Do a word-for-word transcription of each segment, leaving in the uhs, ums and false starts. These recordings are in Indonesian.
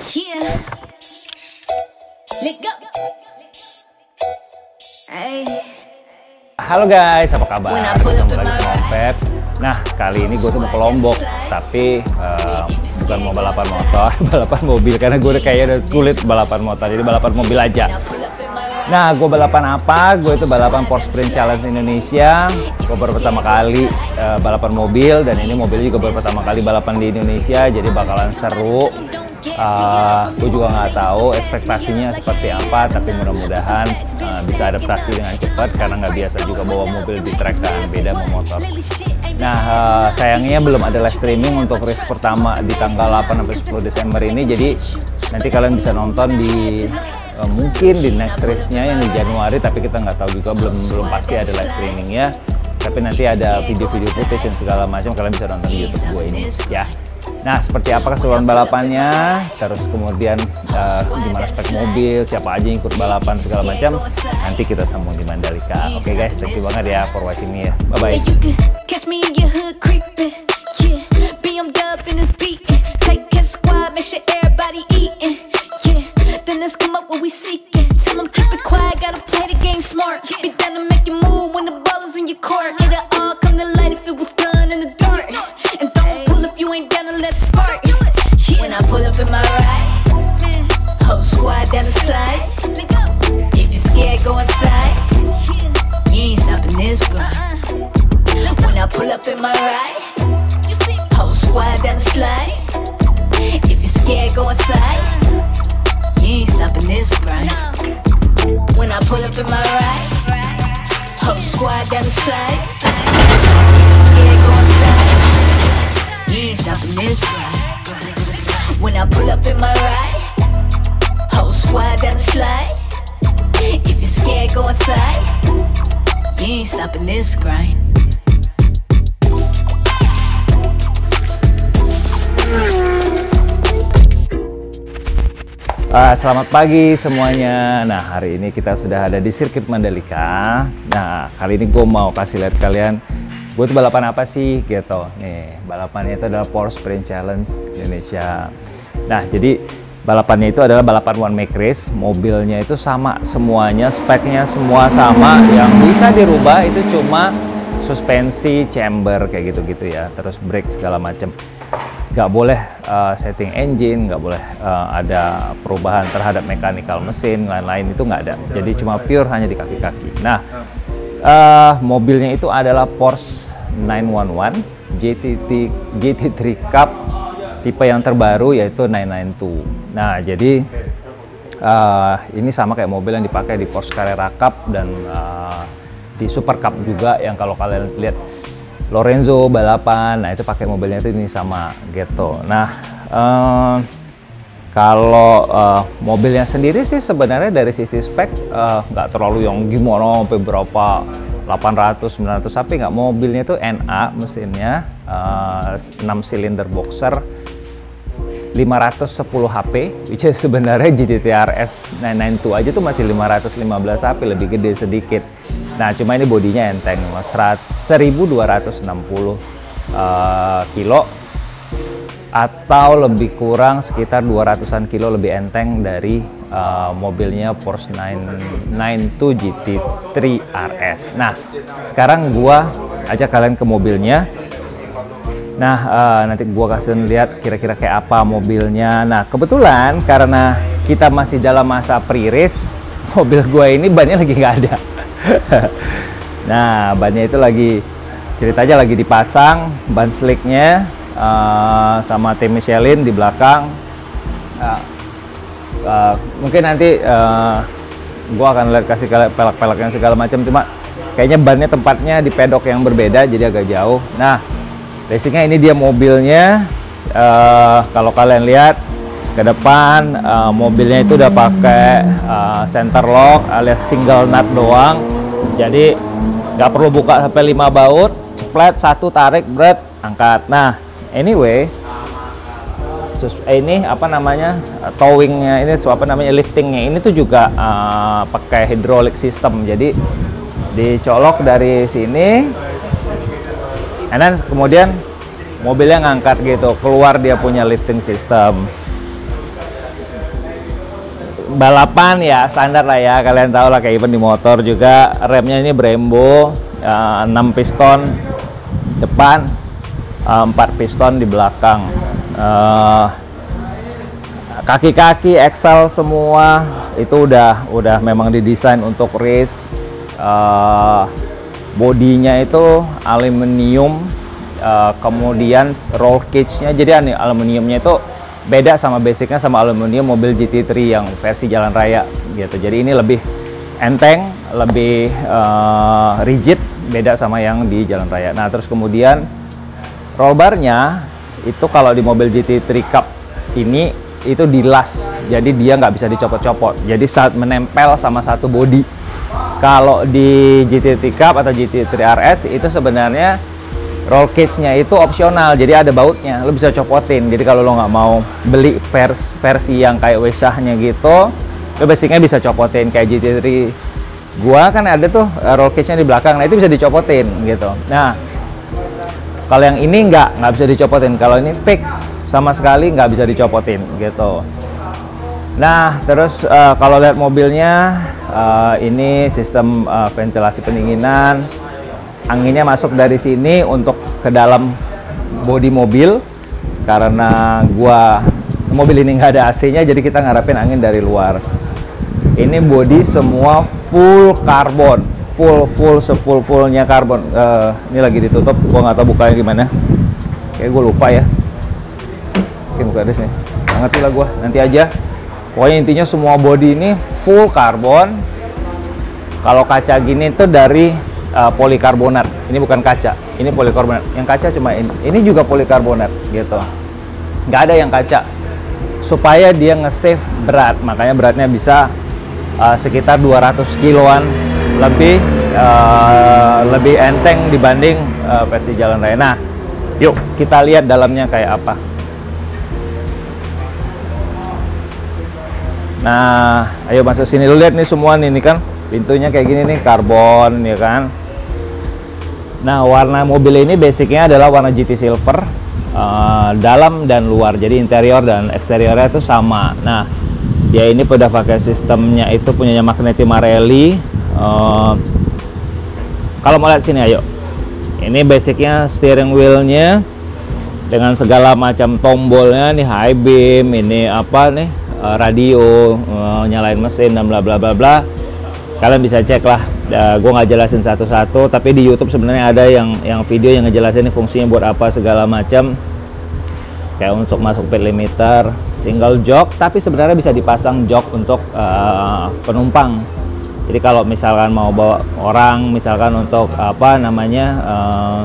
Yeah. Let go. Hey. Halo guys, apa kabar? Ketemu lagi sama Peps. Nah, kali ini gue tuh mau ke Lombok, tapi uh, bukan mau balapan motor, balapan mobil, karena gue udah kayaknya udah kulit balapan motor, jadi balapan mobil aja. Nah, gue balapan apa? Gue itu balapan Porsche Sprint Challenge Indonesia. Gue baru pertama kali uh, balapan mobil, dan ini mobil juga baru pertama kali balapan di Indonesia, jadi bakalan seru. Uh, gue juga nggak tahu ekspektasinya seperti apa, tapi mudah-mudahan uh, bisa adaptasi dengan cepat karena nggak biasa juga bawa mobil di track, kan beda sama motor. Nah, uh, sayangnya belum ada live streaming untuk race pertama di tanggal delapan sampai sepuluh Desember ini, jadi nanti kalian bisa nonton di uh, mungkin di next race-nya yang di Januari, tapi kita nggak tahu juga, belum belum pasti ada live streaming ya. Tapi nanti ada video-video footage dan segala macam, kalian bisa nonton di YouTube gue ini ya. Nah, seperti apa keseluruhan balapannya, terus kemudian uh, gimana spek mobil, siapa aja yang ikut balapan segala macam, nanti kita sambung di Mandalika. Oke okay guys, thank you banget ya for watching me ya. Bye bye. When I pull up in my ride, whole squad down the slide. If you're scared, go inside. You ain't stopping this grind. When I pull up in my ride, whole squad down the slide. If you're scared, go inside. You ain't stopping this grind. When I pull up in my ride, whole squad down the slide. If you're scared, go inside. You ain't stopping this grind. When I pull up in my ride, whole squad down the slide. If you're scared, go inside. You ain't stopping this grind. Uh, selamat pagi semuanya. Nah, hari ini kita sudah ada di sirkuit Mandalika. Nah, kali ini gue mau kasih lihat kalian gue tuh balapan apa sih gitu. Nih, balapannya itu adalah Porsche Sprint Challenge Indonesia. Nah, jadi balapannya itu adalah balapan one make race. Mobilnya itu sama semuanya, speknya semua sama. Yang bisa dirubah itu cuma suspensi, chamber kayak gitu-gitu ya. Terus brake segala macam. Nggak boleh uh, setting engine, nggak boleh uh, ada perubahan terhadap mechanical mesin, lain-lain itu nggak ada. Jadi cuma pure hanya di kaki-kaki. Nah, uh, mobilnya itu adalah Porsche nine one one G T three Cup tipe yang terbaru, yaitu nine ninety-two. Nah, jadi uh, ini sama kayak mobil yang dipakai di Porsche Carrera Cup dan uh, di Super Cup juga, yang kalau kalian lihat Lorenzo balapan, nah itu pakai mobilnya itu ini sama gitu. Nah, uh, kalau uh, mobilnya sendiri sih sebenarnya dari sisi spek nggak uh, terlalu yang gimana sampai berapa delapan ratus sembilan ratus, tapi nggak, mobilnya itu N A mesinnya, uh, enam silinder boxer lima ratus sepuluh H P, which is sebenarnya G T R S nine ninety-two aja tuh masih lima ratus lima belas H P, lebih gede sedikit. Nah, cuma ini bodinya enteng, seribu dua ratus enam puluh uh, kilo atau lebih kurang sekitar dua ratusan kilo lebih enteng dari uh, mobilnya Porsche nine ninety-two G T three R S. Nah, sekarang gua ajak kalian ke mobilnya. Nah, uh, nanti gua kasih lihat kira-kira kayak apa mobilnya. Nah, kebetulan karena kita masih dalam masa pre-race, mobil gua ini bannya lagi nggak ada. Nah, bannya itu lagi, ceritanya lagi dipasang, ban slicknya uh, sama tim Michelin di belakang. Uh, uh, mungkin nanti uh, gua akan lihat kasih pelek-peleknya segala macam, cuma kayaknya bannya tempatnya di pedok yang berbeda, jadi agak jauh. Nah, basicnya ini dia mobilnya. Uh, kalau kalian lihat ke depan, uh, mobilnya itu udah pakai uh, center lock alias single nut doang, jadi nggak perlu buka sampai lima baut, ceplet satu, tarik, berat, angkat. Nah, anyway, terus ini apa namanya, towingnya ini, apa namanya, liftingnya ini tuh juga uh, pakai hydraulic system, jadi dicolok dari sini, and then kemudian mobilnya ngangkat gitu, keluar dia punya lifting system. balapan ya standar lah ya, kalian tahu lah kayak event di motor juga. Remnya ini Brembo, uh, enam piston depan, uh, empat piston di belakang. Uh, kaki-kaki Excel semua itu udah udah memang didesain untuk race. Uh, bodinya itu aluminium, uh, kemudian roll cage-nya jadi nih aluminiumnya itu beda sama basicnya sama aluminium mobil G T tiga yang versi jalan raya gitu. Jadi ini lebih enteng, lebih uh, rigid, beda sama yang di jalan raya. Nah terus kemudian roll barnya itu kalau di mobil G T tiga Cup ini itu dilas, jadi dia nggak bisa dicopot-copot. Jadi saat menempel sama satu bodi. Kalau di G T tiga Cup atau G T tiga R S itu sebenarnya roll cage-nya itu opsional, jadi ada bautnya, lo bisa copotin. Jadi kalau lo nggak mau beli vers versi yang kayak Wesah-nya gitu, lo basicnya bisa copotin. Kayak G T tiga gua kan ada tuh roll cage-nya di belakang, nah itu bisa dicopotin gitu. Nah kalau yang ini nggak nggak bisa dicopotin, kalau ini fix sama sekali nggak bisa dicopotin gitu. Nah terus uh, kalau lihat mobilnya, uh, ini sistem uh, ventilasi pendinginan. Anginnya masuk dari sini untuk ke dalam bodi mobil, karena gua mobil ini nggak ada A C-nya, jadi kita ngarepin angin dari luar. Ini bodi semua full karbon, full full sefull fullnya karbon. Uh, ini lagi ditutup, gua nggak tahu bukanya gimana. Kayak gua lupa ya. Oke, buka di sini. Ngerti lah gua, nanti aja. Pokoknya intinya semua bodi ini full karbon. Kalau kaca gini tuh dari Uh, polikarbonat, ini bukan kaca, ini polikarbonat. Yang kaca cuma ini, ini juga polikarbonat gitu. Nggak ada yang kaca, supaya dia nge-save berat, makanya beratnya bisa uh, sekitar dua ratus kiloan lebih, uh, lebih enteng dibanding uh, versi jalan raya. Nah, yuk kita lihat dalamnya kayak apa. Nah, ayo masuk sini, lu lihat nih semua nih, ini kan pintunya kayak gini nih, karbon ya kan. Nah warna mobil ini basicnya adalah warna G T Silver, uh, dalam dan luar, jadi interior dan eksteriornya itu sama. Nah dia ini udah pakai sistemnya itu punyanya Magneti Marelli. Uh, kalau mau lihat sini ayo, ini basicnya steering wheelnya dengan segala macam tombolnya nih, high beam, ini apa nih, uh, radio, uh, nyalain mesin dan bla bla bla bla. Kalian bisa cek lah, uh, gue nggak jelasin satu-satu, tapi di YouTube sebenarnya ada yang yang video yang ngejelasin ini fungsinya buat apa segala macam. Kayak untuk masuk speed limiter, single jok, tapi sebenarnya bisa dipasang jok untuk uh, penumpang. Jadi kalau misalkan mau bawa orang, misalkan untuk apa namanya uh,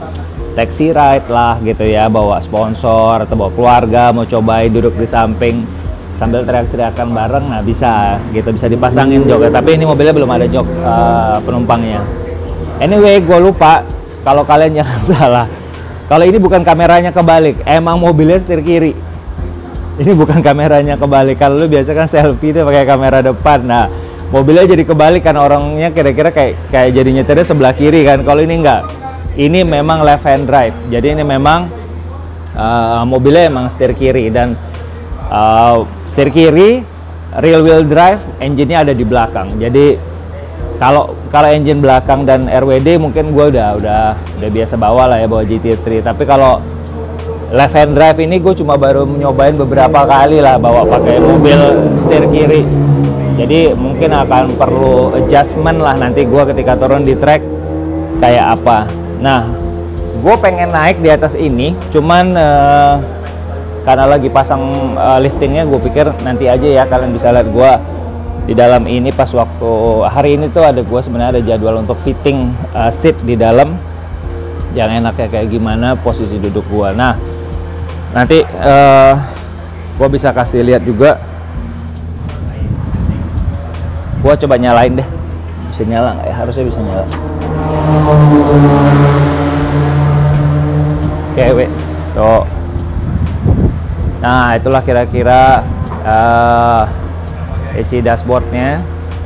taxi ride lah gitu ya, bawa sponsor atau bawa keluarga, mau cobain duduk di samping sambil teriak-teriakan bareng, nah bisa gitu, bisa dipasangin jok. Tapi ini mobilnya belum ada jok uh, penumpangnya. Anyway, gue lupa, kalau kalian jangan salah, kalau ini bukan kameranya kebalik, emang mobilnya setir kiri. Ini bukan kameranya kebalik. Kalau lu biasa kan selfie itu pakai kamera depan, nah mobilnya jadi kebalik kan, orangnya kira-kira kayak kayak jadi nyetirnya sebelah kiri kan. Kalau ini enggak, ini memang left hand drive. Jadi ini memang uh, mobilnya emang setir kiri, dan uh, setir kiri, rear wheel drive, engine-nya ada di belakang. Jadi kalau kalau engine belakang dan R W D mungkin gue udah udah udah biasa bawa lah ya, bawa G T tiga. Tapi kalau left hand drive ini gue cuma baru nyobain beberapa kali lah bawa pakai mobil setir kiri. Jadi mungkin akan perlu adjustment lah nanti gue ketika turun di track kayak apa. Nah, gue pengen naik di atas ini, cuman uh, karena lagi pasang uh, liftingnya, gue pikir nanti aja ya, kalian bisa lihat gue di dalam ini pas waktu hari ini tuh ada gue sebenarnya ada jadwal untuk fitting uh, seat di dalam yang enaknya kayak gimana posisi duduk gue. Nah nanti uh, gue bisa kasih lihat juga. Gue coba nyalain deh, bisa nyala nggak ya? Harusnya bisa nyala. Oke, we. Tuh. Nah itulah kira-kira uh, isi dashboardnya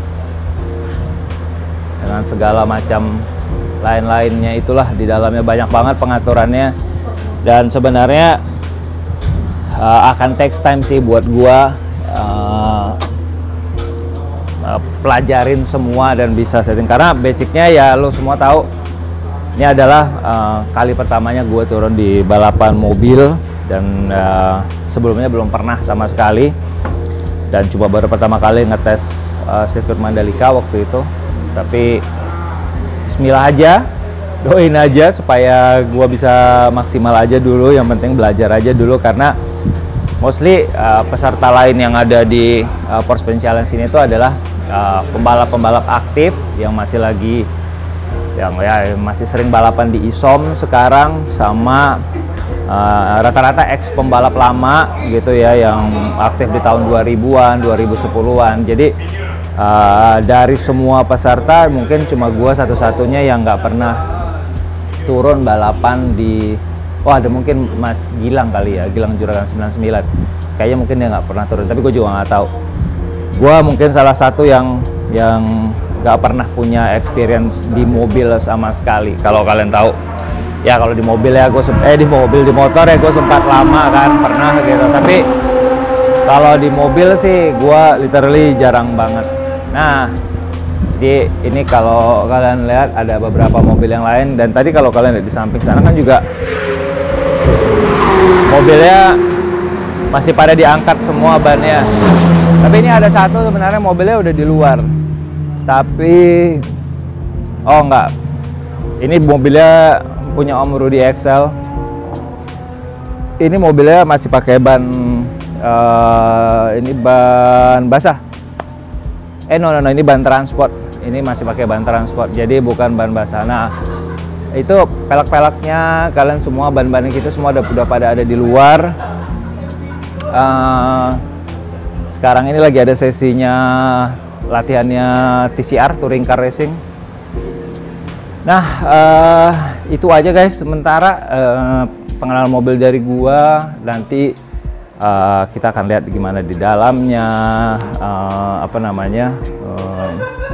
dengan segala macam lain-lainnya. Itulah di dalamnya banyak banget pengaturannya, dan sebenarnya uh, akan takes time sih buat gua uh, uh, pelajarin semua dan bisa setting, karena basicnya ya lo semua tahu ini adalah uh, kali pertamanya gue turun di balapan mobil, dan uh, sebelumnya belum pernah sama sekali, dan coba baru pertama kali ngetes uh, sirkuit Mandalika waktu itu. Tapi bismillah aja, doain aja supaya gue bisa maksimal aja dulu, yang penting belajar aja dulu, karena mostly uh, peserta lain yang ada di uh, Porsche Challenge ini itu adalah pembalap-pembalap uh, aktif yang masih lagi yang ya masih sering balapan di I S O M sekarang, sama rata-rata uh, ex pembalap lama gitu ya, yang aktif di tahun dua ribuan, dua ribu sepuluhan. Jadi uh, dari semua peserta mungkin cuma gua satu-satunya yang nggak pernah turun balapan di, oh ada mungkin Mas Gilang kali ya, Gilang Juragan sembilan sembilan, kayaknya mungkin dia nggak pernah turun, tapi gue juga nggak tahu. Gua mungkin salah satu yang yang nggak pernah punya experience di mobil sama sekali. Kalau kalian tahu ya, kalau di mobil ya gue eh di mobil di motor ya gue sempat lama kan pernah gitu, tapi kalau di mobil sih gue literally jarang banget. Nah di ini kalau kalian lihat ada beberapa mobil yang lain, dan tadi kalau kalian lihat di samping sana kan juga mobilnya masih pada diangkat semua bannya, tapi ini ada satu sebenarnya mobilnya udah di luar. Tapi oh enggak, ini mobilnya punya Om Rudy X L. Ini mobilnya masih pakai ban uh, ini ban basah. Eh no no no ini ban transport. Ini masih pakai ban transport. Jadi bukan ban basah. Nah, itu pelek-peleknya kalian semua, ban-ban kita semua udah, udah pada ada di luar. Uh, sekarang ini lagi ada sesinya latihannya T C R, Touring Car Racing. Nah uh, itu aja guys sementara uh, pengenalan mobil dari gua. Nanti uh, kita akan lihat gimana di dalamnya, uh, apa namanya uh,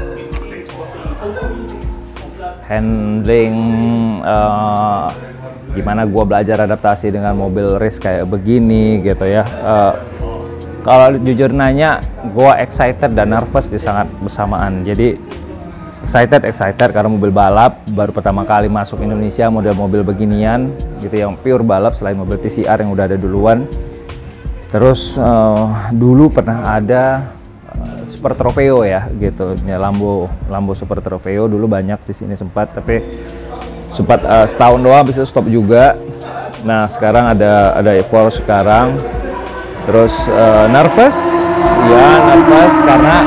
handling, uh, gimana gua belajar adaptasi dengan mobil race kayak begini gitu ya. uh, Kalau jujur nanya, gue excited dan nervous di sangat bersamaan. Jadi excited, excited karena mobil balap baru pertama kali masuk Indonesia, model mobil beginian gitu, yang pure balap selain mobil T C R yang udah ada duluan. Terus uh, dulu pernah ada uh, Super Trofeo ya gitu, ya, Lambo Lambo Super Trofeo dulu banyak di sini sempat, tapi sempat uh, setahun doang bisa stop juga. Nah sekarang ada ada Porsche sekarang. Terus uh, nervous, ya nervous karena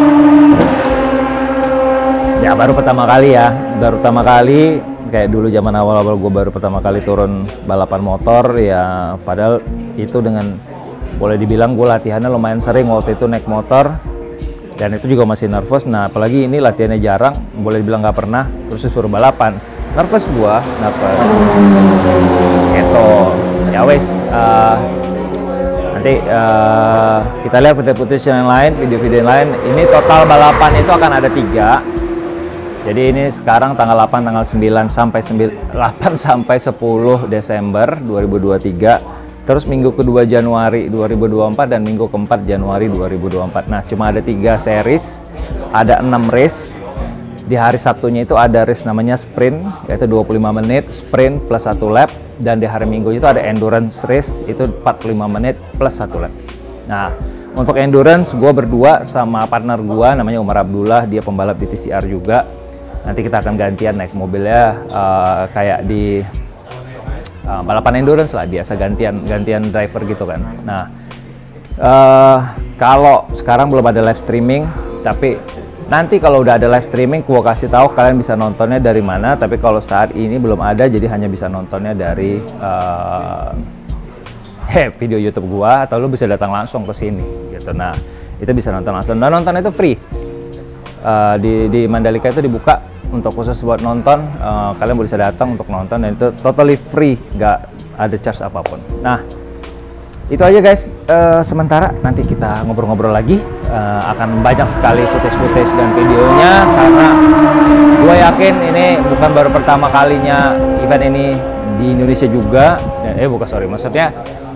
ya baru pertama kali ya, baru pertama kali kayak dulu zaman awal-awal gue baru pertama kali turun balapan motor ya. Padahal itu dengan boleh dibilang gue latihannya lumayan sering waktu itu naik motor, dan itu juga masih nervous. Nah apalagi ini latihannya jarang, boleh dibilang nggak pernah, terus disuruh balapan, nervous gue, nervous. Gitu, ya wes. Uh, Nanti uh, kita lihat footage-footage yang lain, video-video yang lain. Ini total balapan itu akan ada tiga. Jadi ini sekarang tanggal delapan, tanggal sembilan sampai delapan sampai sepuluh Desember dua ribu dua puluh tiga. Terus minggu kedua Januari dua ribu dua puluh empat dan minggu keempat Januari dua ribu dua puluh empat. Nah, cuma ada tiga series, ada enam race. Di hari Sabtunya itu ada race namanya sprint, yaitu dua puluh lima menit sprint plus satu lap, dan di hari Minggu itu ada endurance race, itu empat puluh lima menit plus satu lap. Nah, untuk endurance gue berdua sama partner gue namanya Umar Abdullah, dia pembalap di T C R juga. Nanti kita akan gantian naik mobilnya uh, kayak di uh, balapan endurance lah, biasa gantian gantian driver gitu kan. Nah, uh, kalau sekarang belum ada live streaming, tapi nanti kalau udah ada live streaming, gua kasih tahu kalian bisa nontonnya dari mana. Tapi kalau saat ini belum ada, jadi hanya bisa nontonnya dari uh, hey, video YouTube gua, atau lu bisa datang langsung ke sini gitu. Nah, itu bisa nonton langsung. Dan nonton itu free. Uh, di di Mandalika itu dibuka untuk khusus buat nonton. Uh, kalian bisa datang untuk nonton, dan itu totally free, nggak ada charge apapun. Nah, itu aja guys. Uh, sementara nanti kita ngobrol-ngobrol lagi. Uh, akan banyak sekali footage-footage dan videonya, karena gue yakin ini bukan baru pertama kalinya event ini di Indonesia juga. Eh bukan sorry, maksudnya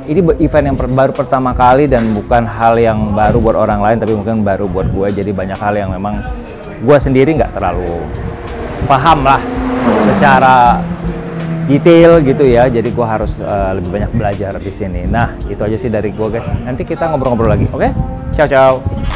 ini event yang per, baru pertama kali dan bukan hal yang baru buat orang lain, tapi mungkin baru buat gue. Jadi banyak hal yang memang gue sendiri nggak terlalu paham lah secara detail gitu ya. Jadi gue harus uh, lebih banyak belajar di sini. Nah, itu aja sih dari gue guys. Nanti kita ngobrol-ngobrol lagi, oke? Okay? Ciao ciao.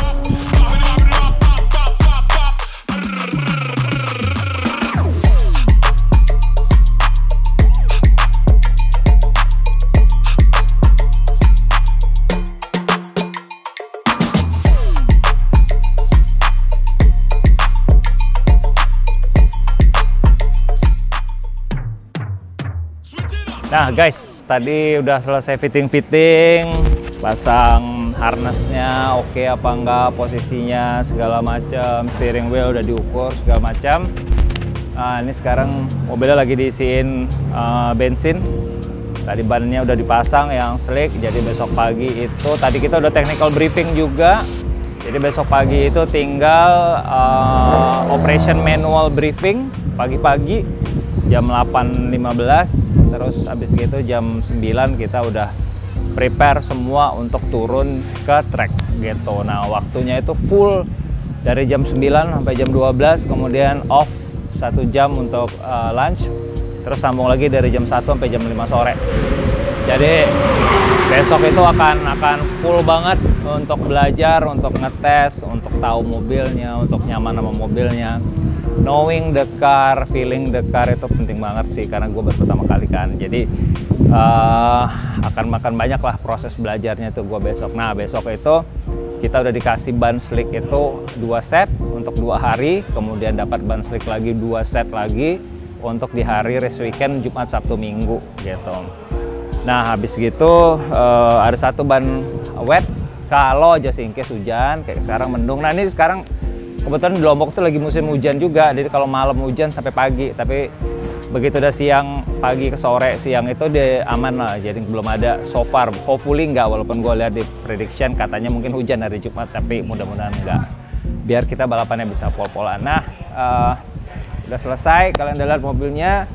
Nah guys, tadi udah selesai fitting-fitting, pasang harnessnya oke okay apa enggak, posisinya segala macam, steering wheel udah diukur segala macam. Nah, ini sekarang mobilnya lagi diisiin uh, bensin. Tadi bannya udah dipasang yang slick, jadi besok pagi itu tadi kita udah technical briefing juga. Jadi besok pagi itu tinggal uh, operation manual briefing pagi-pagi jam delapan lima belas. Terus habis gitu jam sembilan kita udah prepare semua untuk turun ke track gitu. Nah, waktunya itu full dari jam sembilan sampai jam dua belas, kemudian off satu jam untuk uh, lunch, terus sambung lagi dari jam satu sampai jam lima sore. Jadi besok itu akan akan full banget untuk belajar, untuk ngetes, untuk tahu mobilnya, untuk nyaman sama mobilnya. Knowing the car, feeling the car itu penting banget sih, karena gue baru pertama kali kan. Jadi uh, akan makan banyak lah proses belajarnya tuh gue besok. Nah, besok itu kita udah dikasih ban slick itu dua set untuk dua hari, kemudian dapat ban slick lagi dua set lagi untuk di hari race weekend Jumat, Sabtu, Minggu gitu. Nah, habis gitu uh, ada satu ban wet kalau just in case hujan, kayak sekarang mendung. Nah, ini sekarang kebetulan di Lombok tuh lagi musim hujan juga, jadi kalau malam hujan sampai pagi, tapi begitu udah siang, pagi ke sore, siang itu dia aman lah, jadi belum ada so far, hopefully enggak, walaupun gue lihat di prediction katanya mungkin hujan hari Jumat, tapi mudah-mudahan enggak, biar kita balapannya bisa pol-polan. Nah, uh, udah selesai, kalian udah lihat mobilnya,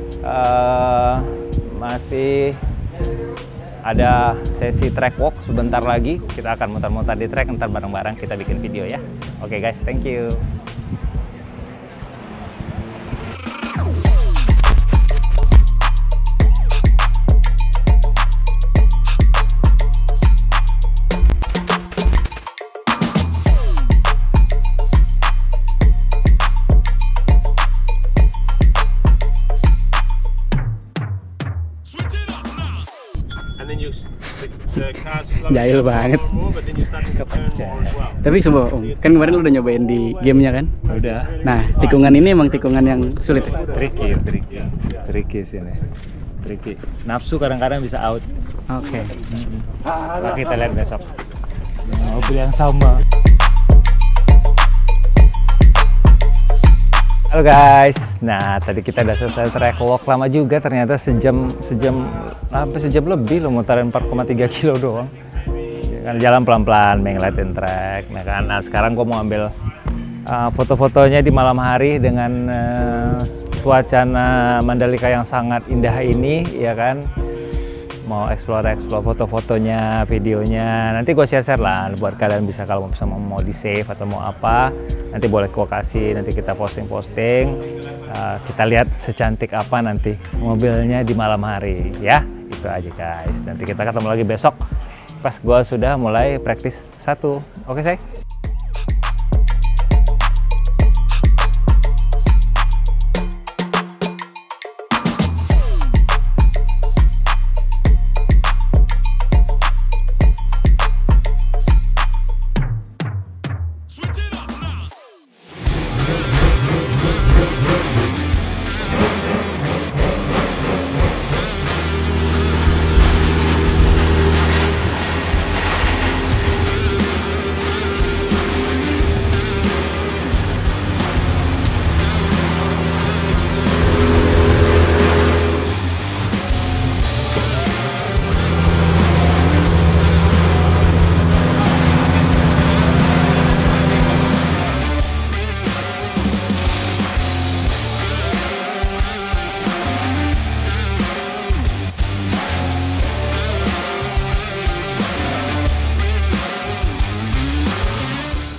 uh, masih ada sesi track walk sebentar lagi, kita akan muter-muter di track, ntar bareng-bareng kita bikin video ya. Oke okay guys, thank you. Jahil banget. Tapi coba Om, kan kemarin lu udah nyobain di gamenya kan? Udah. Nah, tikungan ini emang tikungan yang sulit ya? Tricky, tricky, tricky sini. Tricky. Nafsu kadang-kadang bisa out. Oke. Okay. Nah, kita lihat besok. Mobil yang sama. Halo guys, nah tadi kita udah selesai track walk, lama juga ternyata, sejam sejam apa sejam lebih lo muterin empat koma tiga kilo doang. Kan jalan pelan-pelan, ngeliatin track, nah kan. Nah sekarang gue mau ambil uh, foto-fotonya di malam hari dengan uh, suasana Mandalika yang sangat indah ini, ya kan. Mau explore-explore foto-fotonya, videonya, nanti gue share-share lah buat kalian bisa, kalau bisa mau di save atau mau apa, nanti boleh gue kasih, nanti kita posting-posting, uh, kita lihat secantik apa nanti mobilnya di malam hari ya. Itu aja guys, nanti kita ketemu lagi besok pas gue sudah mulai praktis satu. Oke say?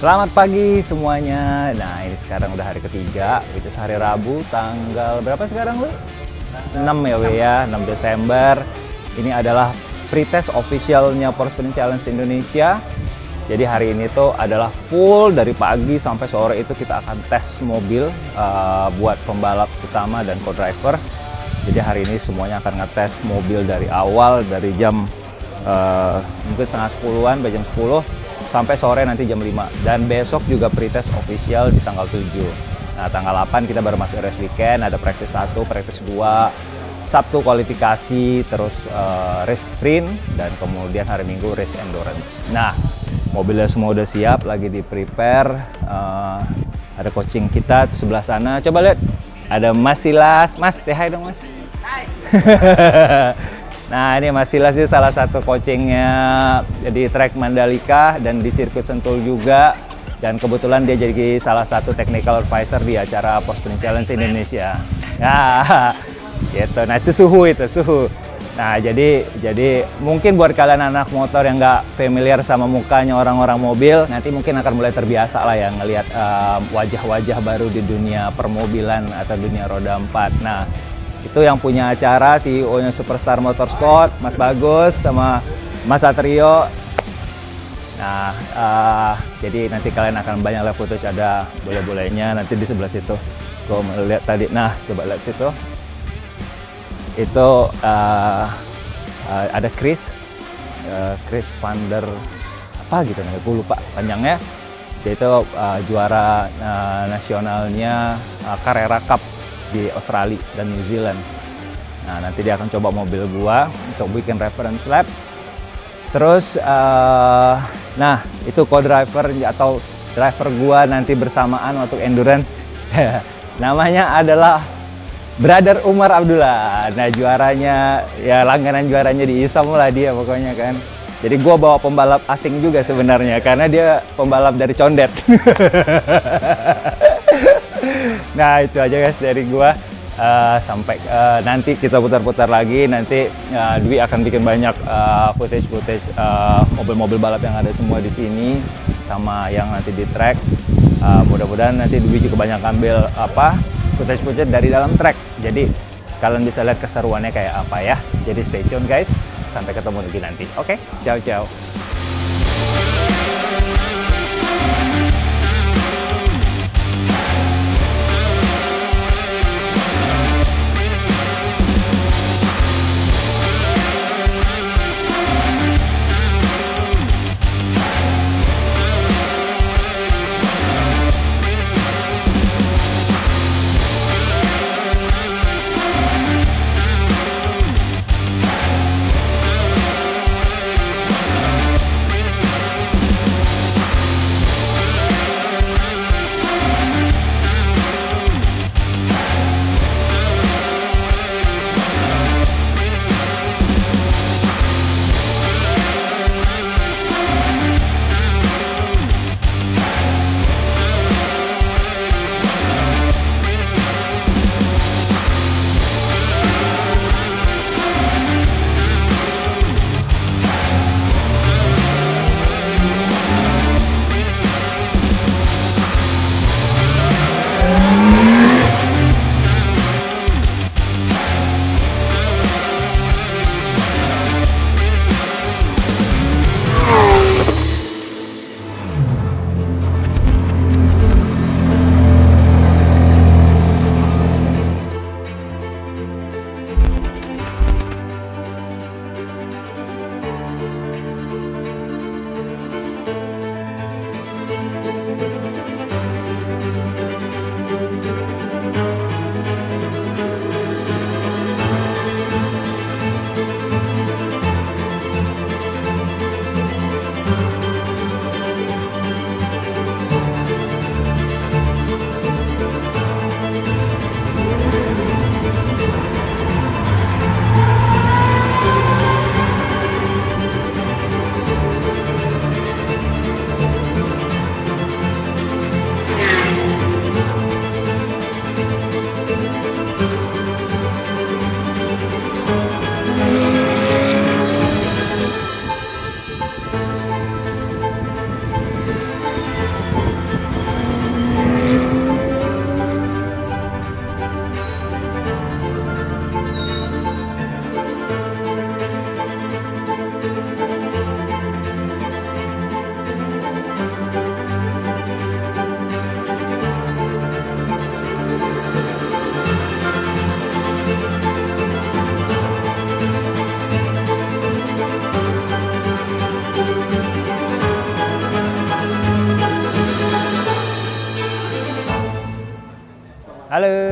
Selamat pagi semuanya. Nah, ini sekarang udah hari ketiga, itu hari Rabu, tanggal berapa sekarang lu? enam ya, Wi ya, enam Desember. Ini adalah pretest officialnya Porsche Challenge Indonesia. Jadi hari ini tuh adalah full dari pagi sampai sore itu kita akan tes mobil uh, buat pembalap utama dan co-driver. Jadi hari ini semuanya akan ngetes mobil dari awal, dari jam uh, mungkin setengah sepuluhan, jam sepuluh sampai sore nanti jam lima. Dan besok juga pretest official di tanggal tujuh. Nah, tanggal delapan kita baru masuk race weekend, ada practice satu, practice dua, Sabtu kualifikasi, terus uh, race sprint, dan kemudian hari Minggu race endurance. Nah, mobilnya semua udah siap, lagi di prepare. Uh, ada coaching kita di sebelah sana. Coba lihat, ada Mas Silas. Mas, say hi dong Mas. Hai. Nah, ini Mas Silas itu salah satu coachingnya di track Mandalika dan di sirkuit Sentul juga. Dan kebetulan dia jadi salah satu technical advisor di acara Porsche Challenge Indonesia. Nah, gitu. Nah, itu suhu itu suhu. Nah, jadi jadi mungkin buat kalian anak motor yang nggak familiar sama mukanya orang-orang mobil, nanti mungkin akan mulai terbiasa lah ya ngelihat wajah-wajah um, baru di dunia permobilan atau dunia roda empat. Nah, itu yang punya acara C E O-nya Superstar Motorsport, Mas Bagus sama Mas Satrio. Nah, uh, jadi nanti kalian akan banyak live footage, ada boleh-bolehnya nanti di sebelah situ. Gue melihat tadi. Nah, coba lihat situ. Itu uh, uh, ada Chris, uh, Chris van der apa gitu nih, gue lupa panjangnya. Dia itu uh, juara uh, nasionalnya uh, Carrera Cup di Australia dan New Zealand. Nah, nanti dia akan coba mobil gua untuk bikin reference lap. Terus, uh, nah itu co-driver atau driver gua nanti bersamaan untuk endurance. Namanya adalah Brother Umar Abdullah. Nah, juaranya ya langganan juaranya di Isam lah dia pokoknya kan. Jadi gua bawa pembalap asing juga sebenarnya karena dia pembalap dari Condet. Nah, itu aja guys dari gua. Uh, sampai uh, nanti kita putar-putar lagi. Nanti uh, Dwi akan bikin banyak footage-footage uh, mobil-mobil balap yang ada semua di sini sama yang nanti di track. Uh, mudah-mudahan nanti Dwi juga banyak ambil apa footage-footage dari dalam track. Jadi kalian bisa lihat keseruannya kayak apa ya. Jadi stay tune guys. Sampai ketemu lagi nanti. Oke, okay? Ciao ciao.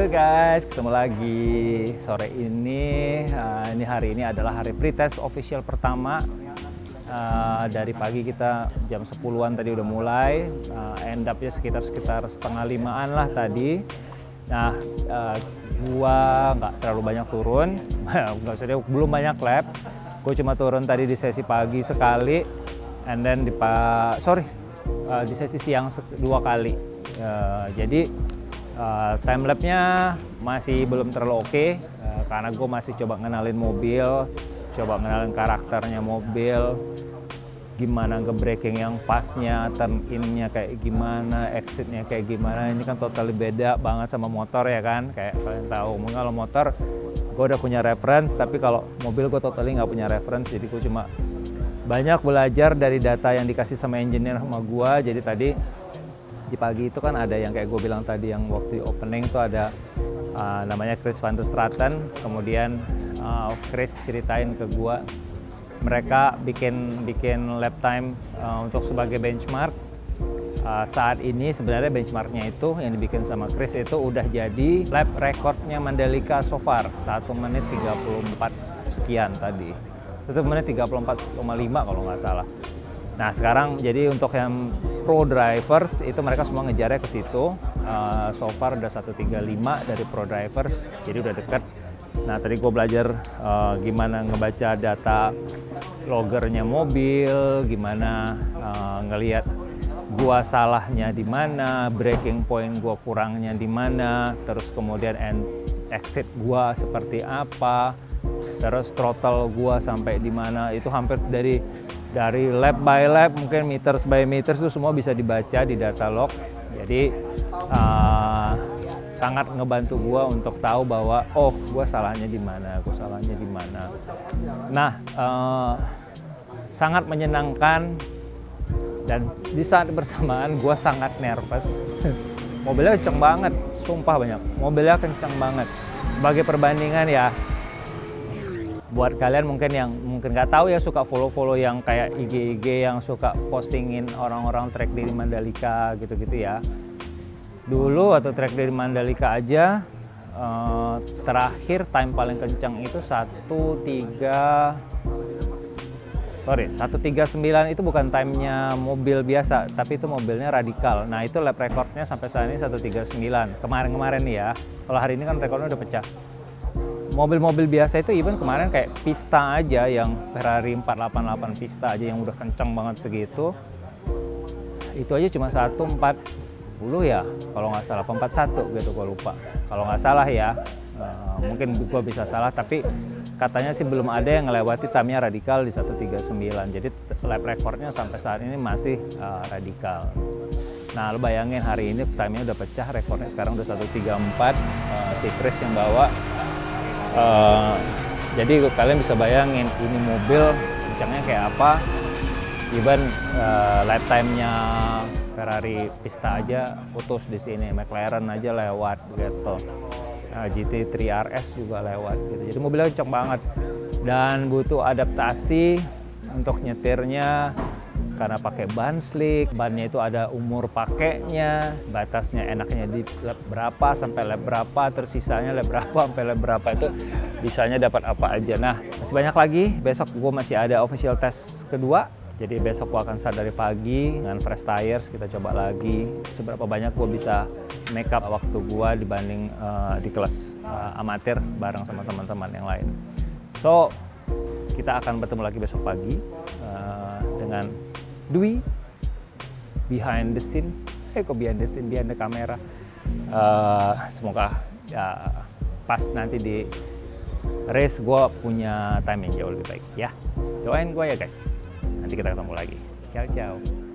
Halo guys, ketemu lagi sore ini. Uh, ini hari ini adalah hari pretest official pertama. Uh, dari pagi kita jam sepuluhan tadi udah mulai. Uh, end up-nya sekitar sekitar setengah limaan lah tadi. Nah, uh, gua nggak terlalu banyak turun, nggak usah deh, belum banyak lap. Gue cuma turun tadi di sesi pagi sekali, and then di pa sorry uh, di sesi siang dua kali. Uh, jadi Uh, time lapse-nya masih belum terlalu oke, okay, uh, karena gue masih coba ngenalin mobil, coba ngenalin karakternya mobil, gimana nge-braking yang pasnya, turn in-nya kayak gimana, exit-nya kayak gimana. Ini kan totally beda banget sama motor ya kan, kayak kalian tahu. Mungkin kalau motor gue udah punya reference, tapi kalau mobil gue totally nggak punya reference, jadi gue cuma banyak belajar dari data yang dikasih sama engineer sama gue. Jadi tadi di pagi itu kan ada yang kayak gue bilang tadi, yang waktu di opening tuh ada uh, namanya Chris van der Straten. Kemudian uh, Chris ceritain ke gue mereka bikin bikin lap time uh, untuk sebagai benchmark. Uh, saat ini sebenarnya benchmarknya itu yang dibikin sama Chris itu udah jadi lap recordnya Mandalika so far, satu menit tiga puluh empat sekian tadi, satu menit tiga puluh empat koma lima kalau nggak salah. Nah sekarang jadi untuk yang pro drivers itu mereka semua ngejarnya ke situ. Uh, so far udah seratus tiga puluh lima dari pro drivers, jadi udah deket. Nah tadi gue belajar uh, gimana ngebaca data loggernya mobil, gimana uh, ngelihat gua salahnya di mana, braking point gua kurangnya di mana, terus kemudian end exit gua seperti apa, terus throttle gua sampai di mana. Itu hampir dari dari lap by lap, mungkin meters by meters itu semua bisa dibaca di data log. Jadi uh, sangat ngebantu gua untuk tahu bahwa oh gua salahnya di mana, gua salahnya di mana. Nah uh, sangat menyenangkan, dan di saat bersamaan gua sangat nervous. Mobilnya kenceng banget, sumpah banyak. Mobilnya kenceng banget. Sebagai perbandingan ya, buat kalian mungkin yang mungkin nggak tahu ya, suka follow-follow yang kayak I G I G yang suka postingin orang-orang track day di Mandalika gitu-gitu ya. Dulu waktu track day di Mandalika aja eh, terakhir time paling kencang itu satu tiga sorry satu tiga sembilan. Itu bukan timenya mobil biasa, tapi itu mobilnya radikal. Nah itu lap recordnya sampai saat ini satu tiga sembilan kemarin-kemarin nih ya. Kalau hari ini kan rekornya udah pecah. Mobil-mobil biasa itu even kemarin kayak Pista aja, yang Ferrari empat delapan delapan Pista aja yang udah kenceng banget segitu, itu aja cuma seratus empat puluh ya kalau nggak salah, empat satu gitu gue lupa kalau nggak salah ya. Uh, mungkin gue bisa salah, tapi katanya sih belum ada yang ngelewati time-nya radikal di satu tiga sembilan. Jadi lap recordnya sampai saat ini masih uh, radikal. Nah lo bayangin hari ini time-nya udah pecah, rekornya sekarang udah satu tiga empat, uh, si Chris yang bawa. Uh, jadi kalian bisa bayangin ini mobil kencangnya kayak apa. Even uh, lifetime-nya Ferrari Pista aja putus di sini, McLaren aja lewat gitu, uh, G T tiga R S juga lewat gitu. Jadi mobilnya kencang banget dan butuh adaptasi untuk nyetirnya karena pakai ban slick. Bannya itu ada umur pakainya, batasnya enaknya di lap berapa sampai lap berapa, terus sisanya lap berapa sampai lap berapa, itu bisanya dapat apa aja. Nah masih banyak lagi, besok gue masih ada official test kedua. Jadi besok gue akan start dari pagi dengan fresh tires, kita coba lagi seberapa banyak gue bisa make up waktu gue dibanding uh, di kelas uh, amatir bareng sama teman-teman yang lain. So kita akan bertemu lagi besok pagi uh, dengan Dwi behind the scene, eh kok behind the scene, behind the camera. Uh, semoga ya pas nanti di race gue punya time yang jauh lebih baik ya. Doain gue ya guys. Nanti kita ketemu lagi. Ciao ciao.